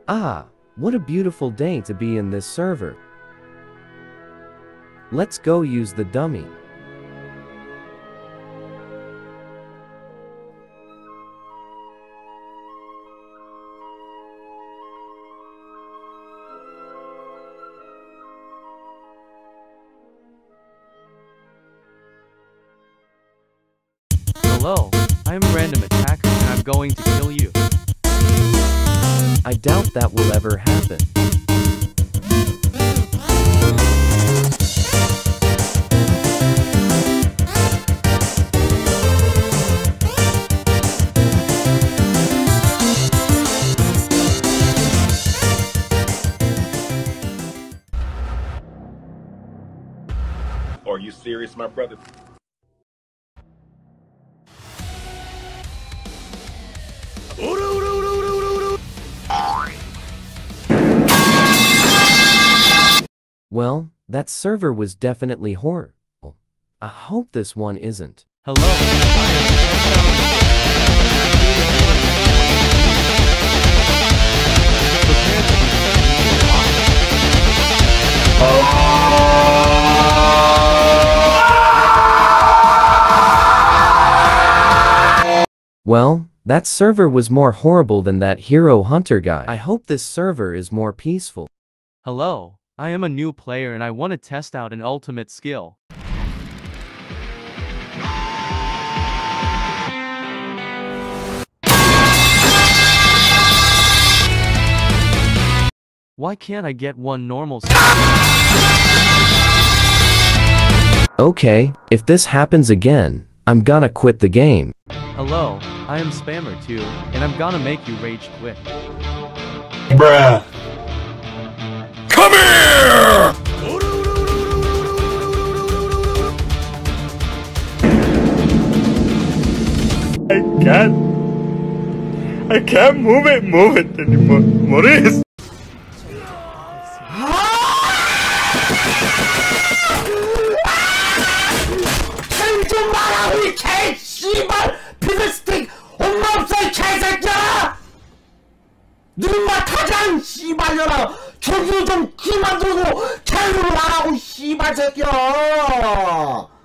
Ah, what a beautiful day to be in this server. Let's go use the dummy. Hello, I am a random attacker and I'm going to kill you. I doubt that will ever happen. Are you serious, my brother? Well, that server was definitely horrible. I hope this one isn't. Hello, Well, that server was more horrible than that hero hunter guy. I hope this server is more peaceful. Hello, I am a new player and I want to test out an ultimate skill. Why can't I get one normal skill? Okay, if this happens again, I'm gonna quit the game. Hello, I am Spammer 2, and I'm gonna make you rage quit. Bruh. Come here! I can't move it anymore. Maurice! 좀 말하고 이 개 씨발 피드스틱 엄마 없어 이 개새끼야! 누군가 타장 씨발려라 저기로 좀 그만 두고 개로 나라고 씨발 새끼야!